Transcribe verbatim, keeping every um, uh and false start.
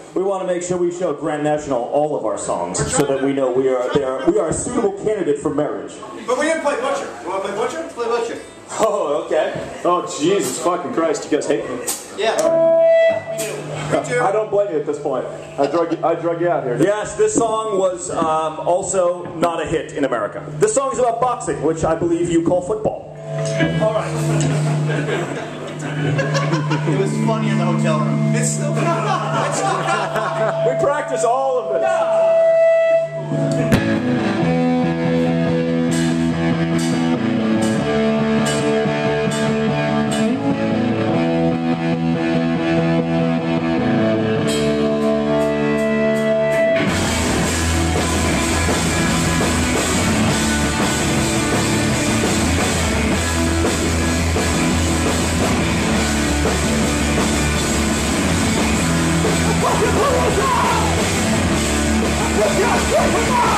we want to make sure we show Grand National all of our songs so that we know we are they are, we are a suitable candidate for marriage. But we didn't play Butcher. You want to play Butcher? Let's play Butcher. Oh, okay. Oh, Jesus fucking Christ, you guys hate me. Yeah. Me too. I don't blame you at this point. I drug you, I drug you out here. Yes, this song was um, also not a hit in America. This song is about boxing, which I believe you call football. All right. It was funny in the hotel room. It's still kind of, it's still kind of funny. We practice all of this. Let's go!